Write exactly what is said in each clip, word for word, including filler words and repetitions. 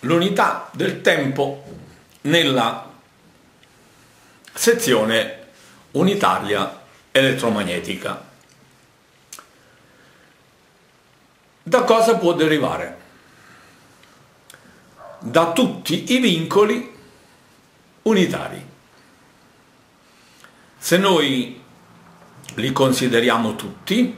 l'unità del tempo nella sezione unitaria elettromagnetica. Da cosa può derivare? Da tutti i vincoli unitari. Se noi li consideriamo tutti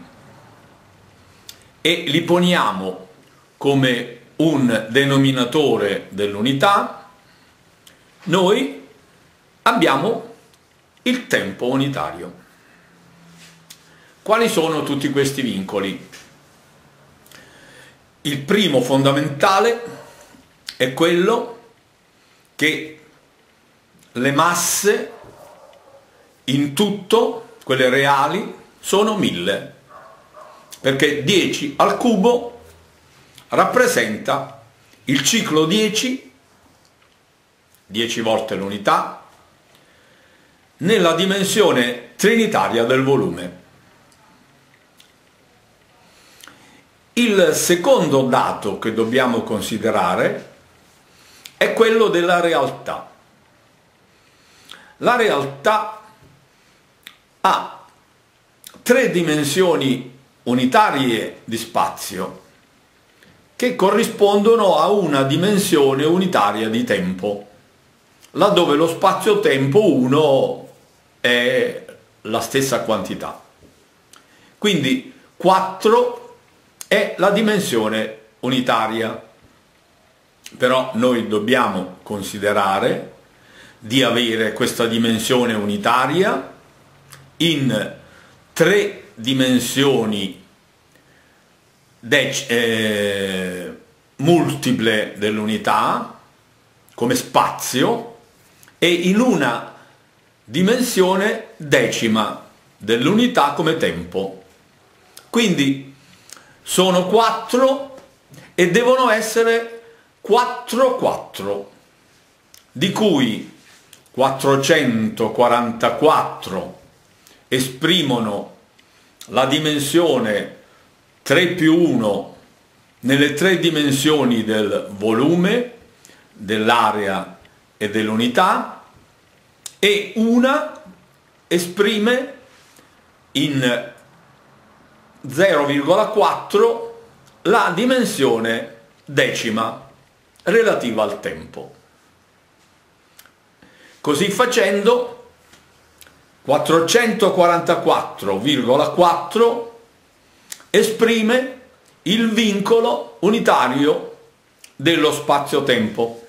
e li poniamo come un denominatore dell'unità, noi abbiamo il tempo unitario. Quali sono tutti questi vincoli? Il primo fondamentale è quello che le masse in tutto, quelle reali, sono mille, perché dieci al cubo rappresenta il ciclo dieci, dieci volte l'unità, nella dimensione trinitaria del volume. Il secondo dato che dobbiamo considerare è quello della realtà. La realtà ha tre dimensioni unitarie di spazio che corrispondono a una dimensione unitaria di tempo, laddove lo spazio-tempo uno è la stessa quantità. Quindi quattro è la dimensione unitaria, però noi dobbiamo considerare di avere questa dimensione unitaria in tre dimensioni eh, multiple dell'unità come spazio e in una dimensione decima dell'unità come tempo. Quindi sono quattro e devono essere quattro quattro, di cui quattrocentoquarantaquattro esprimono la dimensione tre più uno nelle tre dimensioni del volume, dell'area e dell'unità, e una esprime in zero virgola quattro la dimensione decima relativa al tempo. Così facendo, quattrocentoquarantaquattro virgola quattro esprime il vincolo unitario dello spazio-tempo.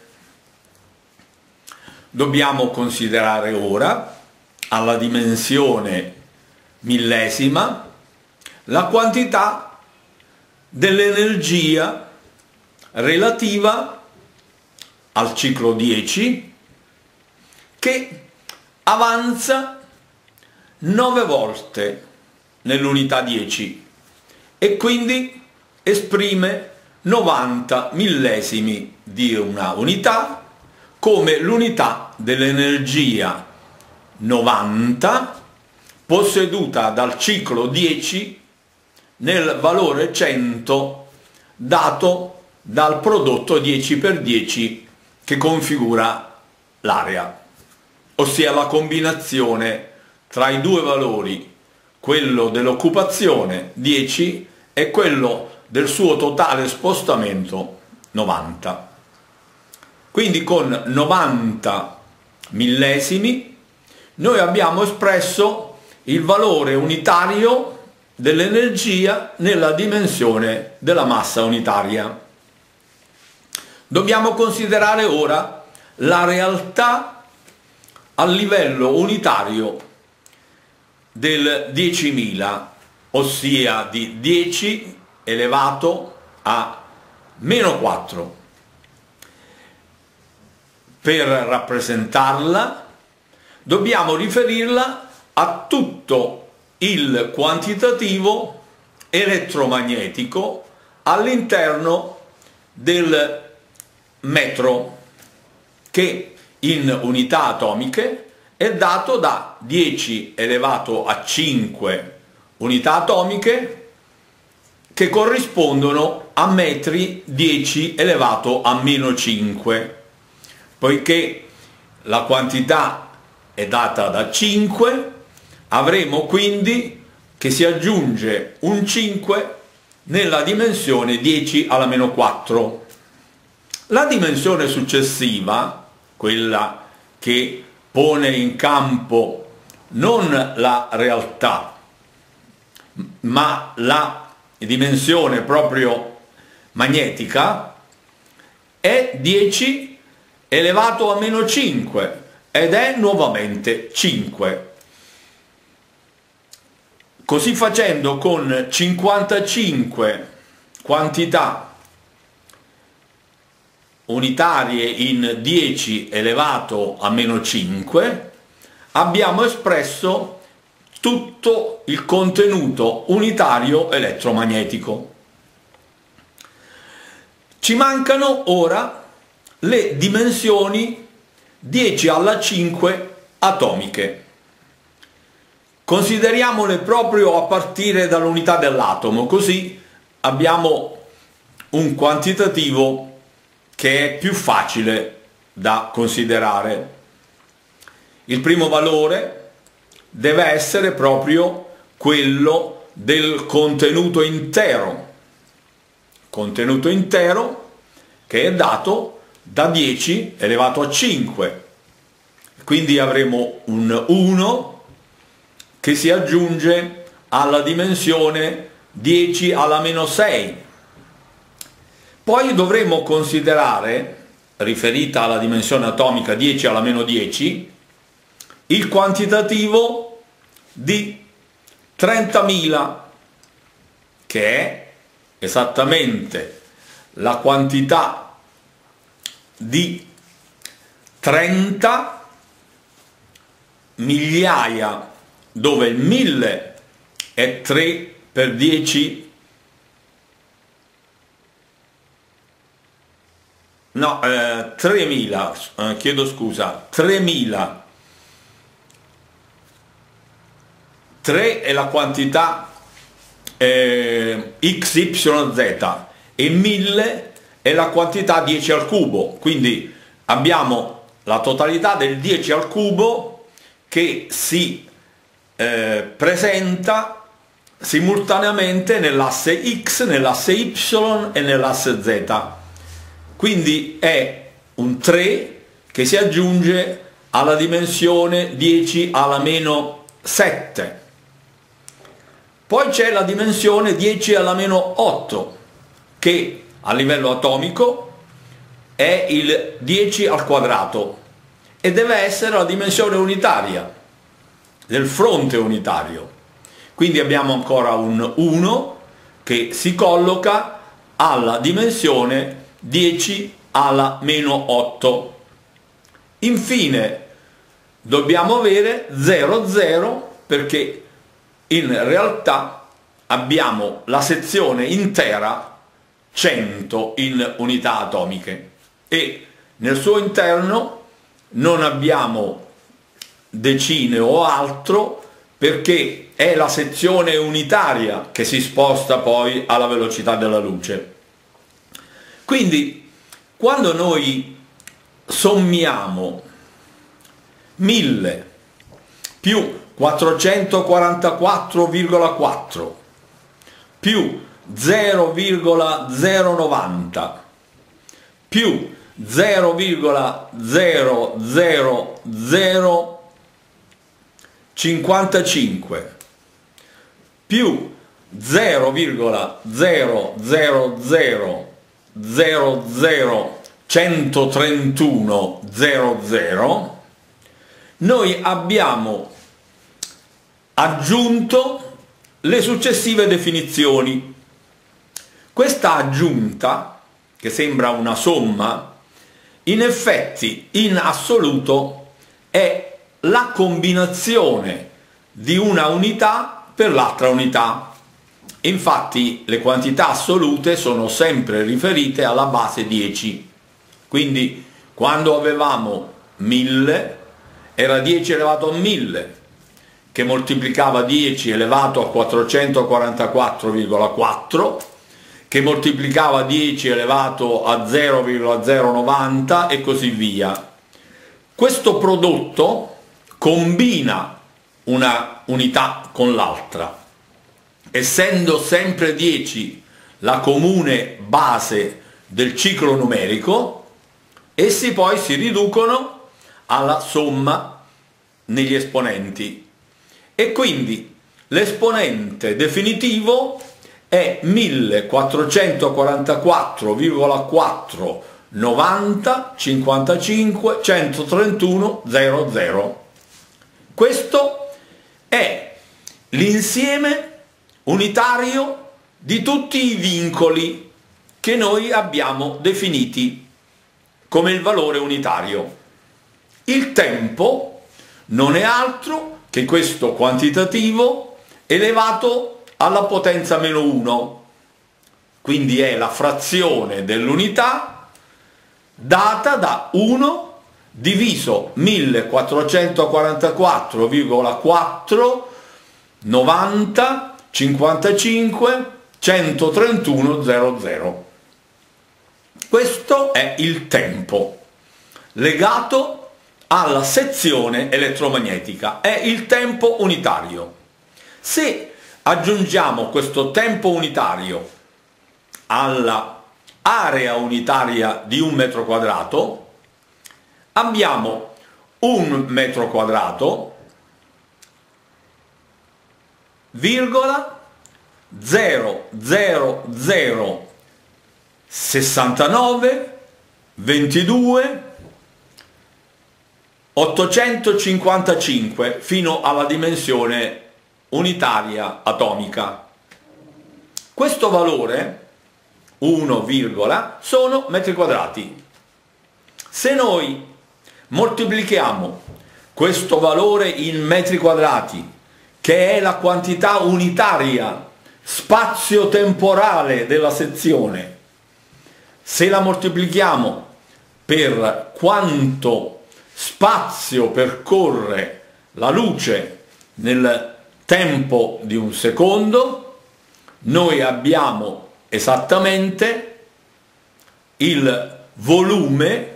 Dobbiamo considerare ora alla dimensione millesima la quantità dell'energia relativa al ciclo dieci che avanza nove volte nell'unità dieci e quindi esprime novanta millesimi di una unità come l'unità dell'energia novanta posseduta dal ciclo dieci nel valore cento dato dal prodotto dieci per dieci che configura l'area, ossia la combinazione tra i due valori, quello dell'occupazione dieci e quello del suo totale spostamento novanta. Quindi con novanta millesimi noi abbiamo espresso il valore unitario dell'energia nella dimensione della massa unitaria. Dobbiamo considerare ora la realtà a livello unitario del diecimila, ossia di dieci elevato a meno quattro. Per rappresentarla dobbiamo riferirla a tutto il quantitativo elettromagnetico all'interno del metro, che in unità atomiche è dato da dieci elevato a cinque unità atomiche che corrispondono a metri dieci elevato a meno cinque, poiché la quantità è data da cinque, avremo quindi che si aggiunge un cinque nella dimensione dieci alla meno quattro. La dimensione successiva, quella che pone in campo non la realtà, ma la dimensione proprio magnetica, è dieci elevato a meno cinque ed è nuovamente cinque. Così facendo, con cinquantacinque quantità unitarie in dieci elevato a meno cinque, abbiamo espresso tutto il contenuto unitario elettromagnetico. Ci mancano ora le dimensioni dieci alla cinque atomiche. Consideriamole proprio a partire dall'unità dell'atomo, così abbiamo un quantitativo che è più facile da considerare. Il primo valore deve essere proprio quello del contenuto intero, contenuto intero che è dato da dieci elevato a cinque, quindi avremo un uno che si aggiunge alla dimensione dieci alla meno sei. Poi dovremo considerare, riferita alla dimensione atomica dieci alla meno dieci, il quantitativo di trentamila, che è esattamente la quantità di trenta migliaia, dove il mille è tre per dieci, no, eh, tremila, eh, chiedo scusa, tremila. tre è la quantità eh, x y z e mille è la quantità dieci al cubo, quindi abbiamo la totalità del dieci al cubo che si eh, presenta simultaneamente nell'asse x, nell'asse y e nell'asse z, quindi è un tre che si aggiunge alla dimensione dieci alla meno sette. Poi c'è la dimensione dieci alla meno otto, che a livello atomico è il dieci al quadrato e deve essere la dimensione unitaria del fronte unitario. Quindi abbiamo ancora un uno che si colloca alla dimensione dieci alla meno otto. Infine dobbiamo avere zero zero, perché in realtà abbiamo la sezione intera cento in unità atomiche e nel suo interno non abbiamo decine o altro, perché è la sezione unitaria che si sposta poi alla velocità della luce. Quindi quando noi sommiamo mille più quattrocentoquarantaquattro virgola quattro più zero virgola zero novanta più zero virgola zero zero zero cinquantacinque più zero virgola zero zero zero zero zero centotrentuno zero zero, noi abbiamo aggiunto le successive definizioni. Questa aggiunta, che sembra una somma, in effetti in assoluto è la combinazione di una unità per l'altra unità. Infatti le quantità assolute sono sempre riferite alla base dieci, quindi quando avevamo mille era dieci elevato a mille, che moltiplicava dieci elevato a quattrocentoquarantaquattro virgola quattro, che moltiplicava dieci elevato a zero virgola zero novanta e così via. Questo prodotto combina una unità con l'altra, essendo sempre dieci la comune base del ciclo numerico, essi poi si riducono alla somma negli esponenti e quindi l'esponente definitivo è millequattrocentoquarantaquattro virgola quattro novanta cinquantacinque centotrentuno zero zero. Questo è l'insieme unitario di tutti i vincoli che noi abbiamo definiti come il valore unitario. Il tempo non è altro che questo quantitativo elevato alla potenza meno uno, quindi è la frazione dell'unità data da uno diviso millequattrocentoquarantaquattro virgola quattro novanta cinquantacinque centotrentuno zero zero. Questo è il tempo legato alla sezione elettromagnetica, è il tempo unitario. Se aggiungiamo questo tempo unitario alla area unitaria di un metro quadrato, abbiamo un metro quadrato virgola zero zero zero sessantanove ventidue ottocentocinquantacinque fino alla dimensione unitaria atomica. Questo valore uno, sono metri quadrati. Se noi moltiplichiamo questo valore in metri quadrati, che è la quantità unitaria spazio-temporale della sezione, se la moltiplichiamo per quanto spazio percorre la luce nel tempo di un secondo, noi abbiamo esattamente il volume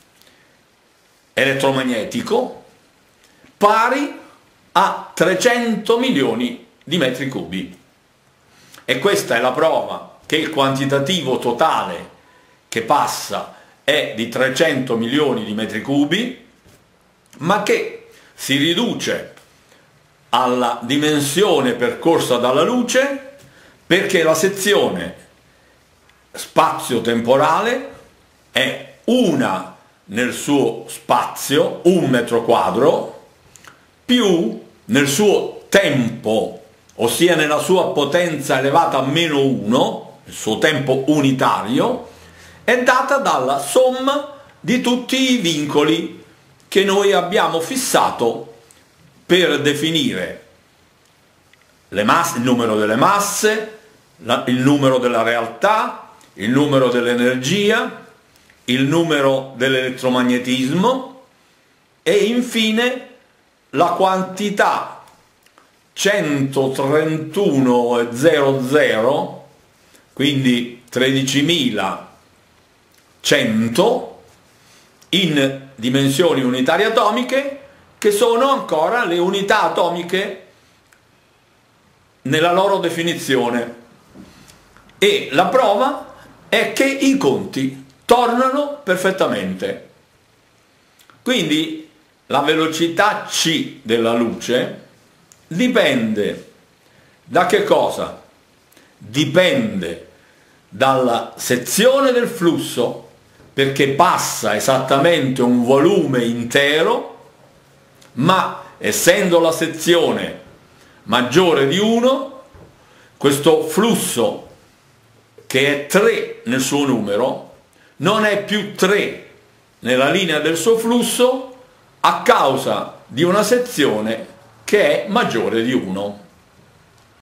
elettromagnetico pari a trecento milioni di metri cubi. E questa è la prova che il quantitativo totale che passa è di trecento milioni di metri cubi, ma che si riduce alla dimensione percorsa dalla luce perché la sezione spazio-temporale è una nel suo spazio, un metro quadro, più nel suo tempo, ossia nella sua potenza elevata a meno uno, il suo tempo unitario, è data dalla somma di tutti i vincoli che noi abbiamo fissato per definire le masse, il numero delle masse, la, il numero della realtà, il numero dell'energia, il numero dell'elettromagnetismo e infine la quantità centotrentuno virgola zero zero, quindi tredicimilacento in dimensioni unitarie atomiche, che sono ancora le unità atomiche nella loro definizione. E la prova è che i conti tornano perfettamente. Quindi la velocità c della luce dipende da che cosa? Dipende dalla sezione del flusso, perché passa esattamente un volume intero, ma essendo la sezione maggiore di uno, questo flusso, che è tre nel suo numero, non è più tre nella linea del suo flusso a causa di una sezione che è maggiore di uno.